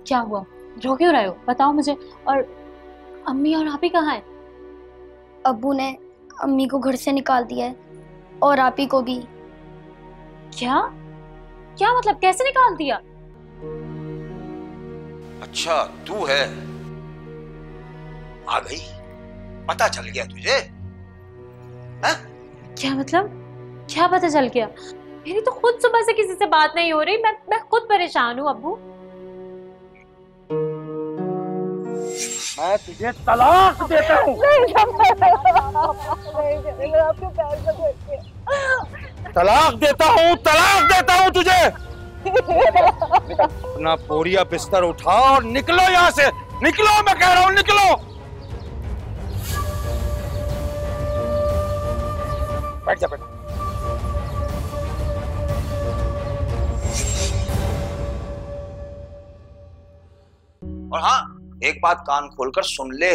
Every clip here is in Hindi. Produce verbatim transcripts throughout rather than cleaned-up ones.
क्या हुआ, रो क्यों रहे हो, बताओ मुझे। और अम्मी और आप ही कहाँ हैं? अब्बू ने अम्मी को घर से निकाल दिया है और आप ही को भी। क्या क्या मतलब, कैसे निकाल दिया? अच्छा तू है, आ गई, पता चल गया तुझे? है? क्या मतलब, क्या पता चल गया? मेरी तो खुद सुबह से किसी से बात नहीं हो रही, मैं मैं खुद परेशान हूँ अब्बू। मैं तुझे तलाक देता हूँ। तलाक देता हूँ, तलाक देता हूँ तुझे। अपना बोरिया बिस्तर उठा और निकलो यहाँ से, निकलो, मैं कह रहा हूँ निकलो। बैठ जा बेटा। और हाँ, एक बात कान खोलकर सुन ले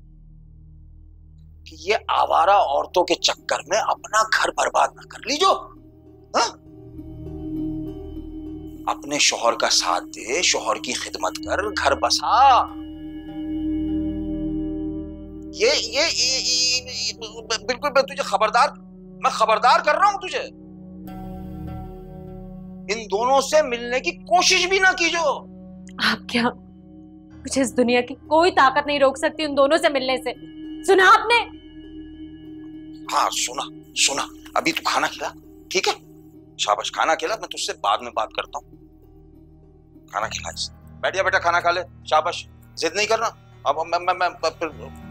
कि ये आवारा औरतों के चक्कर में अपना घर बर्बाद ना कर लीजो। हाँ? अपने शौहर का साथ दे, शौहर की खिदमत कर, घर बसा। ये ये, ये, ये, ये बिल्कुल मैं तुझे खबरदार, मैं खबरदार कर रहा हूं तुझे। इन दोनों से मिलने की कोशिश भी ना कीजो। आप क्या, मुझे इस दुनिया की कोई ताकत नहीं रोक सकती उन दोनों से मिलने से। सुना आपने? हाँ सुना सुना। अभी तू खाना खिला, ठीक है? शाबाश, खाना खिला, मैं तुझसे बाद में बात करता हूँ। खाना खिला, बैठ जा बेटा, खाना खा ले, शाबाश, जिद नहीं करना। अब मैं मैं मैं